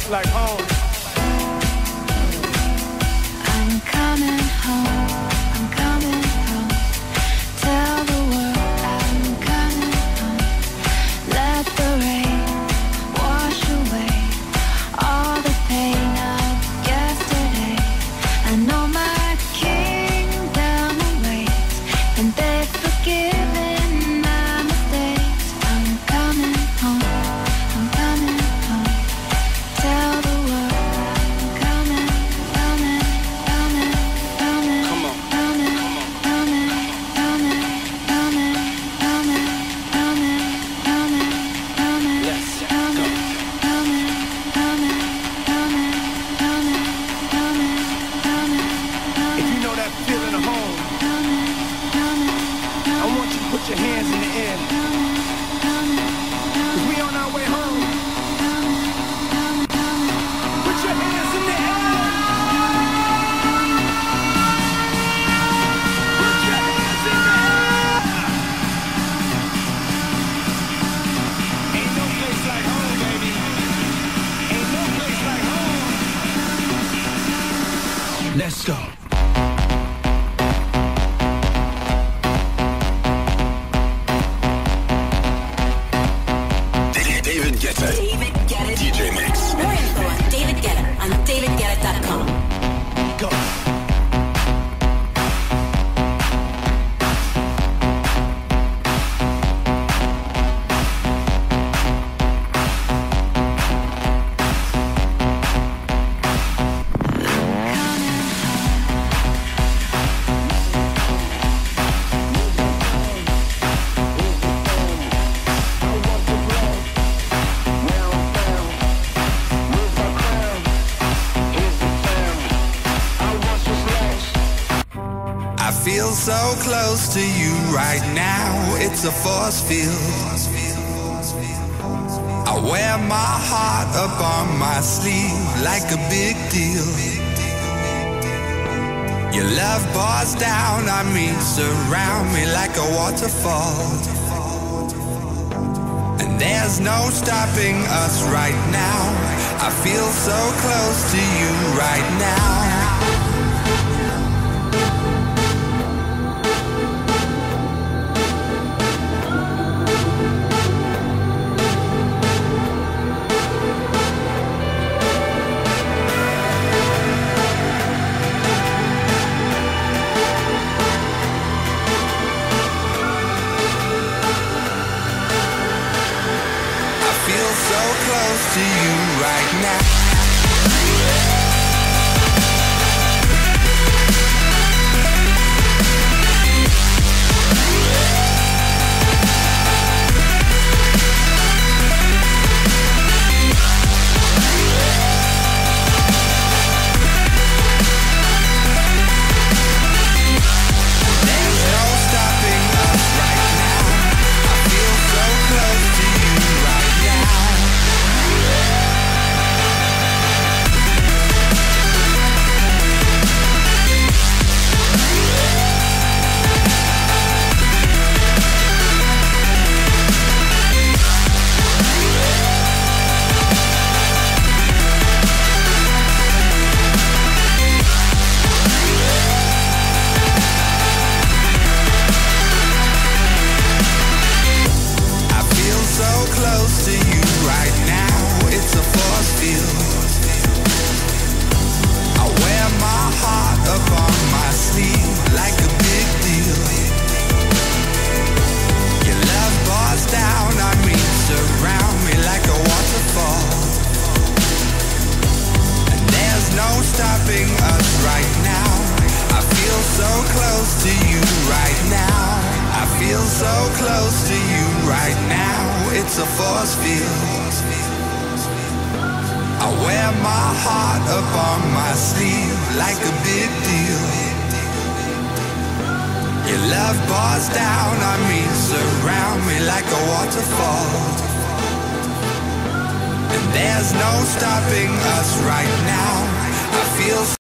place like home. I'm coming home, I'm coming home. Tell the world I'm coming home. Let the rain wash away all the pain of yesterday. I know my kingdom awaits, and they've forgiven my mistakes. I'm coming home, I'm coming home. Tell the world I'm coming, coming, coming, coming, Come on. coming, coming, coming, coming, coming, coming, coming, coming, Let's go. coming, coming, coming, coming, coming, coming, coming, If you know that feeling of home, I want you to put your hands in the air. 'Cause we on our way home. Put your hands in the air. Put your hands in the air. Ain't no place like home, baby. Ain't no place like home. Let's go. David Guetta. David Guetta. DJ Mix. More info on David Guetta on davidguetta.com. Go. I feel so close to you right now, it's a force field. I wear my heart up on my sleeve like a big deal. Your love pours down on me, surround me like a waterfall. And there's no stopping us right now. I feel so close to you right now. Feel so close to you right now. There's no stopping us right now. I feel so close to you right now. I feel so close to you right now, it's a force field. I wear my heart up on my sleeve like a big deal. Your love pours down on me, surround me like a waterfall. And there's no stopping us right now. I feel so close to you right now. I feel so close to you right now, it's a force field. I wear my heart up on my sleeve like a big deal. Your love pours down on me, surround me like a waterfall. And there's no stopping us right now. I feel